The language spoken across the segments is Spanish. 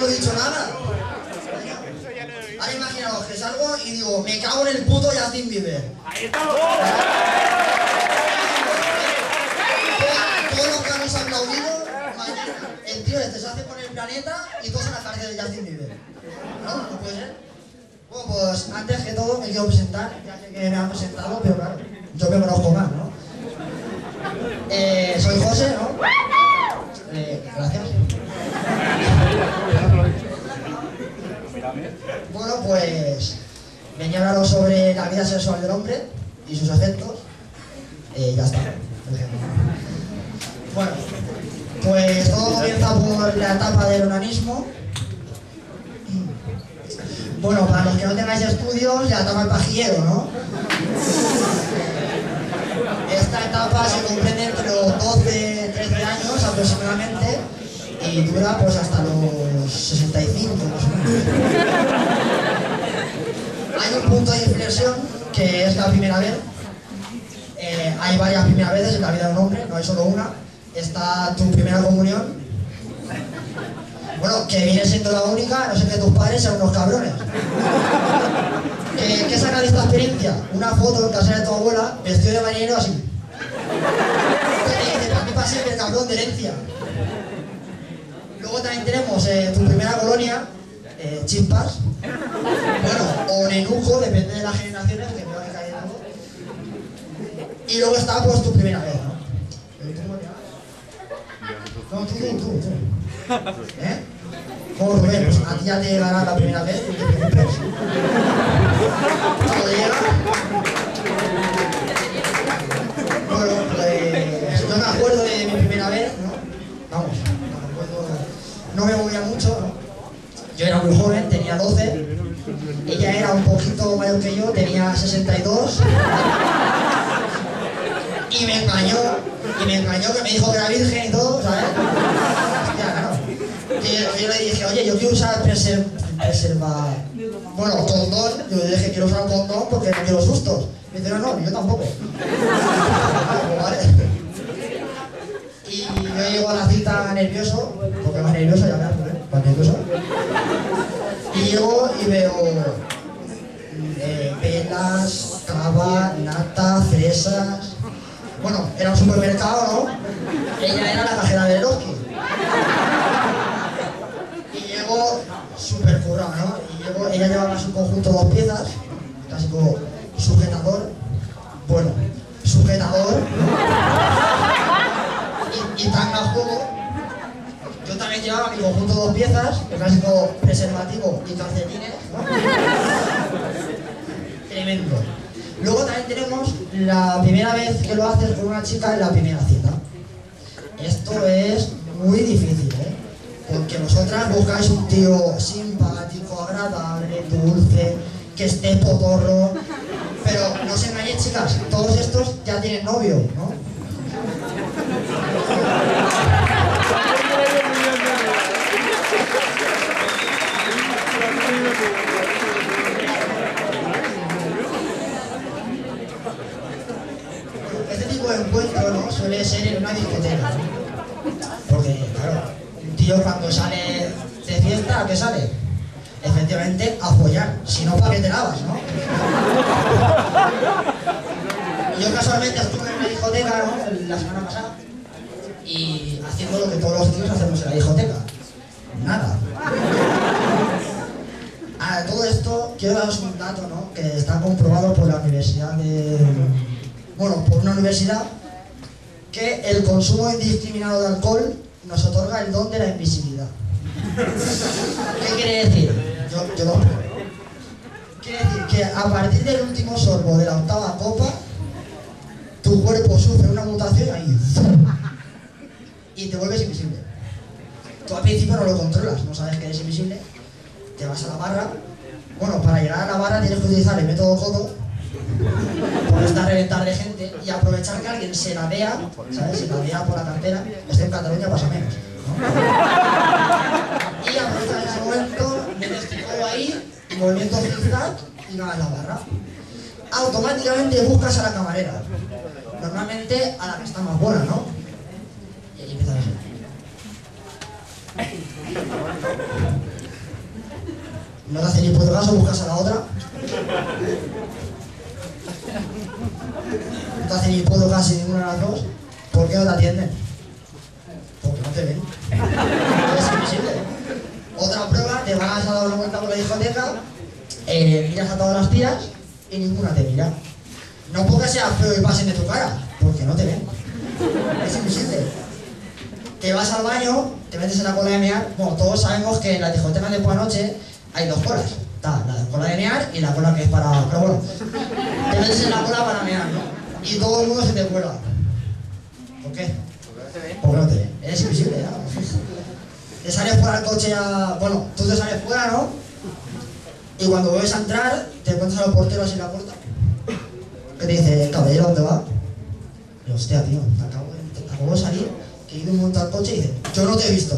no he dicho nada. Ahora imaginaos que salgo y digo, me cago en el puto Justin Bieber. Ahí estamos. Todos los que habéis aplaudido, mañana el tío este se hace con el planeta y todos en la cárcel de Justin Bieber. ¿No? ¿No puede ser? Bueno, pues antes que todo me quiero presentar, ya sé que me han presentado, pero claro, yo me conozco más, ¿no? Soy José, ¿no? Gracias. Bueno, pues venía a hablaros sobre la vida sexual del hombre y sus efectos. Ya está. Bueno, pues todo comienza por la etapa del onanismo. Bueno, para los que no tengáis estudios, la etapa del pajillero, ¿no? Esta etapa se comprende entre los 12-13 años aproximadamente y dura pues hasta los 65 más o menos. Hay un punto de inflexión que es la primera vez. Hay varias primeras veces en la vida de un hombre, no hay solo una. Está tu primera comunión. Bueno, que viene siendo la única, no sé que tus padres sean unos cabrones. ¿Qué sacas de esta experiencia? Una foto en casa de tu abuela, vestido de marinero así. Te dice, para ti para siempre, cabrón de herencia. Luego también tenemos tu primera colonia, chispas. Bueno, o nenuco, depende de las generaciones, que me va a caer algo. Y luego está pues tu primera vez, ¿no? No, tú. ¿Eh? ¿Cómo Rubén? Pues a ti ya te llegará la primera vez, no te preocupes. ¿Cómo te llega? Bueno, pues yo me acuerdo de mi primera vez, ¿no? Vamos, me acuerdo, no me movía mucho, ¿no? Yo era muy joven, tenía 12. Ella era un poquito mayor que yo, tenía 62. Y me engañó, que me dijo que era virgen y todo, ¿sabes? Hostia, claro. Y yo le dije, oye, yo quiero usar bueno, condón. Yo le dije, quiero usar un condón porque no quiero sustos. Me dice, no, yo tampoco. Vale. Y yo llego a la cita nervioso, porque más nervioso, ya me más nervioso. Y llego y veo velas, cava, nata, fresas. Bueno, era un supermercado, ¿no? Ella era la cajera del Eroski. Y llegó súper currado, ¿no? Y ella llevaba su conjunto 2 piezas, clásico sujetador. Bueno, sujetador. Y tanga a juego. Yo también llevaba mi conjunto 2 piezas, el clásico preservativo y calcetines, ¿no? Tremendo. Luego también tenemos la primera vez que lo haces con una chica en la primera cita. Esto es muy difícil, ¿eh? Porque vosotras buscáis un tío simpático, agradable, dulce, que esté potorro. Pero no os engañéis, chicas, todos estos ya tienen novio, ¿no? Este tipo de encuentro, ¿no? Suele ser en una discoteca, ¿no? Porque, claro, un tío cuando sale de fiesta, ¿a qué sale? Efectivamente, a follar, si no, ¿para qué te lavas, no? Yo casualmente estuve en una discoteca, ¿no? La semana pasada, y haciendo lo que todos los tíos hacemos en la discoteca. Nada. A todo esto, quiero daros un dato, ¿no? Que está comprobado por la universidad de... Bueno, por una universidad, que el consumo indiscriminado de alcohol nos otorga el don de la invisibilidad. ¿Qué quiere decir? Yo lo pruebo. Quiere decir que a partir del último sorbo de la 8ª copa, tu cuerpo sufre una mutación ahí y te vuelves invisible. Tú al principio no lo controlas, no sabes que eres invisible, te vas a la barra. Bueno, para llegar a la barra tienes que utilizar el método codo, porque está a reventar de gente, y aprovechar que alguien se la vea, ¿sabes? Se la vea por la cartera. Esto en Cataluña pasa menos, ¿no? Y aprovechar ese momento, metes tu codo ahí, movimiento zigzag y ganas la barra. Automáticamente buscas a la camarera, normalmente a la que está más buena, ¿no? Y ahí empiezas a ser. no te hace ni puto caso, buscas a la otra. No te hace ni puto caso ninguna de las dos. ¿Por qué no te atienden? Porque no te ven. Es invisible. Otra prueba, te vas a dar una vuelta por la discoteca, miras a todas las tías y ninguna te mira. No porque sea feo y pasen de tu cara, porque no te ven. Es invisible. Te vas al baño, te metes en la cola de mear. Bueno, todos sabemos que en las discotecas de por la noche hay dos colas. Está la cola de mear y la cola que es para... Pero bueno, te metes en la cola para mear, ¿no? Y todo el mundo se te cuela. ¿Por qué? Porque no te ven. Eres invisible, ¿no? Te sales fuera del coche a... Bueno, tú te sales fuera, ¿no? Y cuando vuelves a entrar, te encuentras a los porteros en la puerta. Que te dice, caballero, ¿dónde va? Y yo, hostia, tío, acabo de salir, que he ido un momento al coche y dice, yo no te he visto.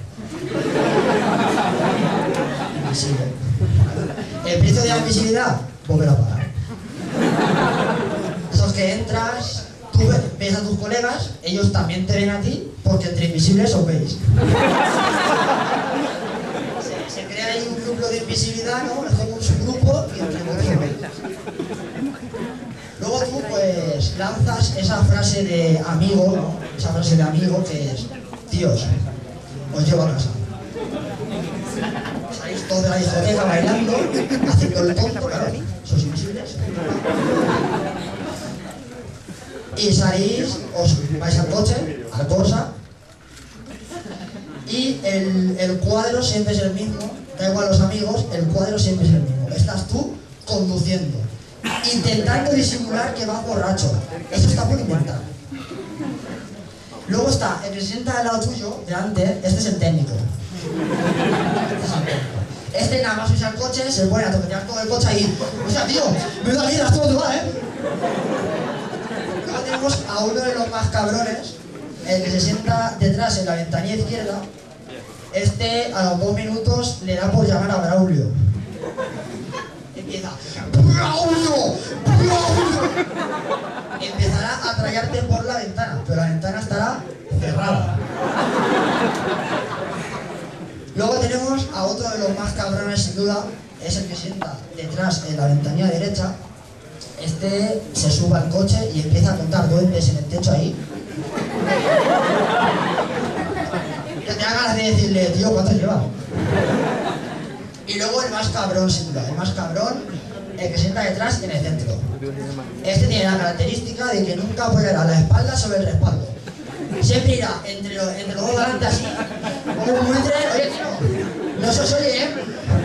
Invisible. El precio de la invisibilidad, volver a pagar. Esos que entras, tú ves a tus colegas, ellos también te ven a ti, porque entre invisibles os veis. Se crea ahí un núcleo de invisibilidad, ¿no? Es como un subgrupo y entre vosotros os veis. Luego tú, pues, lanzas esa frase de amigo, ¿no? Esa frase de amigo que es, tíos, os llevo a casa. Salís todos de la discoteca bailando, haciendo el tonto, claro, sois invisibles. Y salís, os vais al coche, al Corsa, y el cuadro siempre es el mismo, da igual los amigos, el cuadro siempre es el mismo. Estás tú conduciendo, intentando disimular que vas borracho. Eso está por inventar. Luego está el que se sienta al lado tuyo, delante, este es el técnico. Este nada más usa el coche, se pone a toquetear todo el coche ahí. O sea, tío, me da vida, esto no te va, ¿eh? Luego tenemos a uno de los más cabrones, el que se sienta detrás en la ventanilla izquierda. Este a los 2 minutos le da por llamar a Braulio. Empieza, ¡Braulio! ¡Braulio! Empezará a tragarte por la ventana, pero la ventana estará cerrada. Luego tenemos a otro de los más cabrones sin duda, es el que sienta detrás en la ventanilla derecha. Este se sube al coche y empieza a contar duendes en el techo ahí. Que te hagas de decirle, tío, ¿cuántos lleva? Y luego el más cabrón sin duda, el más cabrón, el que sienta detrás en el centro. Este tiene la característica de que nunca apoyará la espalda sobre el respaldo. Siempre irá entre los dos delante así, como entre... Oye, tío, no se os oye, ¿eh?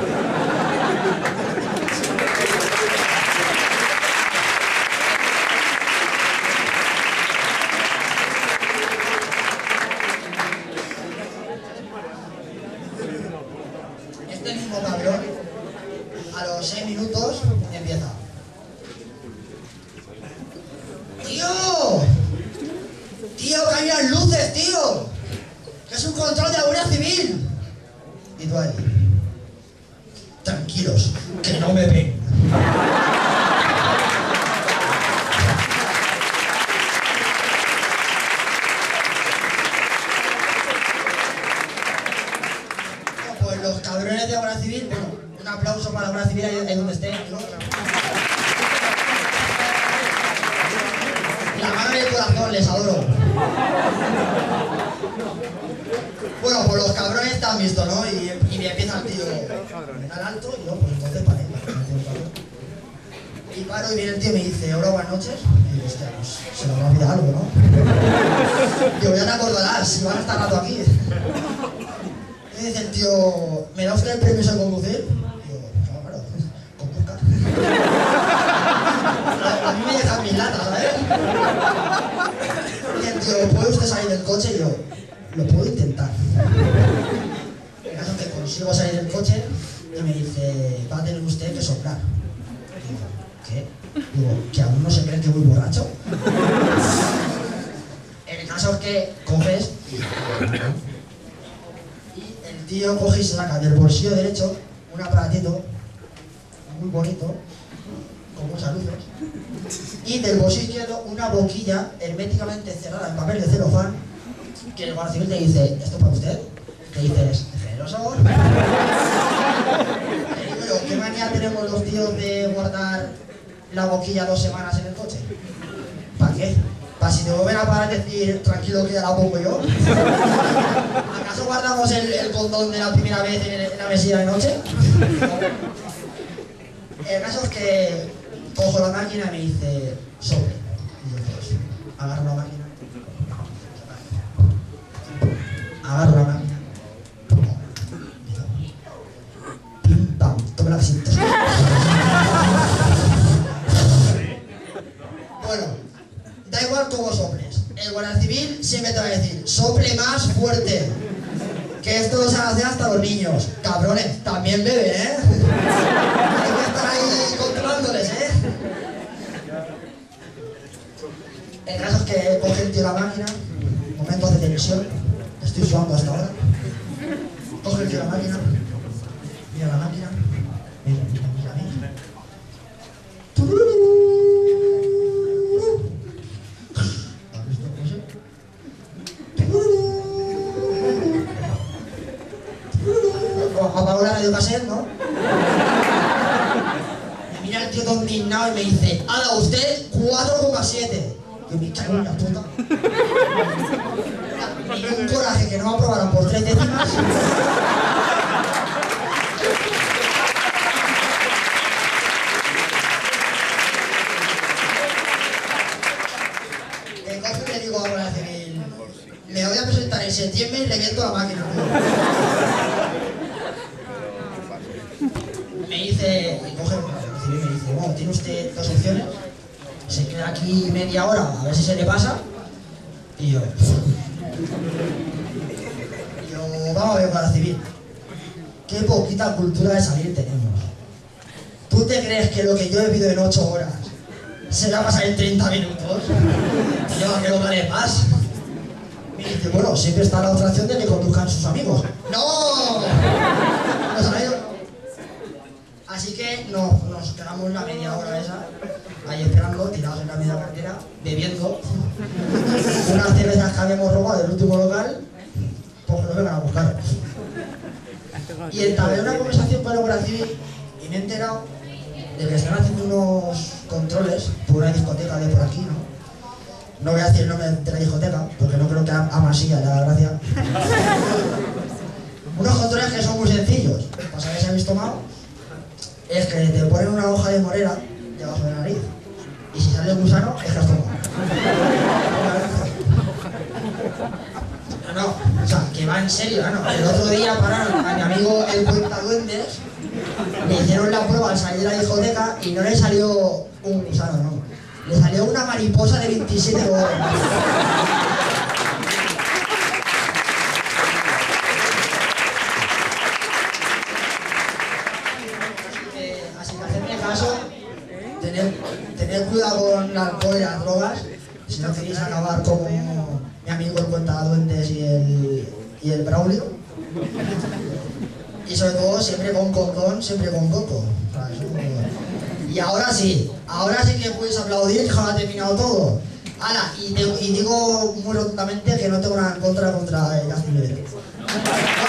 Este mismo cabrón, a los 6 minutos, empieza. ¡Tío! ¡Tío, que hay unas luces, tío! ¡Que es un control de la Guardia Civil! Y tú ahí. Tranquilos, que no me ven. Pues los cabrones de la Guardia Civil, bueno, un aplauso para la Guardia Civil ahí donde estén, ¿no? La mano en el corazón, les adoro. Bueno, pues los cabrones te han visto, ¿no? Y me empieza el tío al alto y yo, pues entonces paré. Y paro y viene el tío y me dice, hola, buenas noches. Y digo, hostia, pues se me habrá olvidado algo, ¿no? Digo, ya te acordarás, si van a estar rato aquí. Y dice el tío, ¿me da usted el permiso de conducir? Y digo, claro, conduzca. A mí me dejan mis latas, ¿sabes? Y el tío, ¿puede usted salir del coche? Y yo, lo puedo intentar. En caso que consigo salir del coche y me dice, va a tener usted que soplar. Y digo, ¿qué? Digo, ¿que aún no se creen que voy borracho? El caso es que coges y el tío coge y se saca del bolsillo derecho un aparatito muy bonito, con muchas luces, y del bolsillo izquierdo una boquilla herméticamente cerrada en papel de celofán, que el guardia civil te dice, ¿esto es para usted? Te dices, generoso. ¿qué manía tenemos los tíos de guardar la boquilla 2 semanas en el coche? ¿Para qué? ¿Para si te vuelven a parar decir, tranquilo que ya la pongo yo? ¿Acaso guardamos el condón de la primera vez en la mesilla de noche? El caso es que cojo la máquina y me dice, sobre. Y yo, pues, agarro la máquina. Agarro la máquina. Pim, pam, tome la cinta. Bueno, da igual cómo soples. El guardia civil siempre te va a decir, sople más fuerte. Que esto lo saben hacer hasta los niños. Cabrones, también beben, ¿eh? Hay que estar ahí controlándoles, ¿eh? El caso es que coge el tío la máquina, momentos de tensión, estoy sudando hasta ahora. Coge el tío la máquina, mira la máquina, mira. ¿Has visto cómo se? Apagó la radio cassette, ¿no? Me mira el tío todo indignado y me dice, haga usted 4,7. Que me cago en la puta. Me dio un coraje que no me aprobaran por 3 décimas. El coge y le digo a la Guardia Civil, me voy a presentar en septiembre y le viento la máquina. Me dice, y coge, y me dice, bueno, tiene usted 2 opciones. Se queda aquí media hora a ver si se le pasa. Y yo, vamos a ver para civil. Qué poquita cultura de salir tenemos. ¿Tú te crees que lo que yo he vivido en 8 horas se va a pasar en 30 minutos? Y yo, ¿a qué lo vale más? Me dice, bueno, siempre está la otra opción de que conduzcan sus amigos. ¡No! ¿Lo sabéis? Así que nos quedamos la media hora esa, ahí esperando, tirados en la media cartera, bebiendo unas cervezas que habíamos robado del último local, pues que nos vengan a buscar. Y entablé una conversación con el Guardia Civil y me he enterado de que están haciendo unos controles por una discoteca de por aquí, ¿no? No voy a decir el nombre de la discoteca, porque no creo que a Masilla le haga gracia. Unos controles que son muy sencillos, para saber si habéis tomado. Es que te ponen una hoja de morera debajo de la nariz y si sale el gusano es que has tomado. No, o sea, que va en serio, ¿no? El otro día pararon a mi amigo el Cuentaduendes, le hicieron la prueba al salir de la discoteca y no le salió un gusano, no. Le salió una mariposa de 27 horas. Tened cuidado con el alcohol y las drogas si no queréis acabar como mi amigo el Cuentaduendes y el Braulio. Y sobre todo siempre con condón, siempre con coco. Y ahora sí que podéis aplaudir, que ahora ha terminado todo. Ahora, y digo muy rotundamente que no tengo nada en contra el Justin Bieber.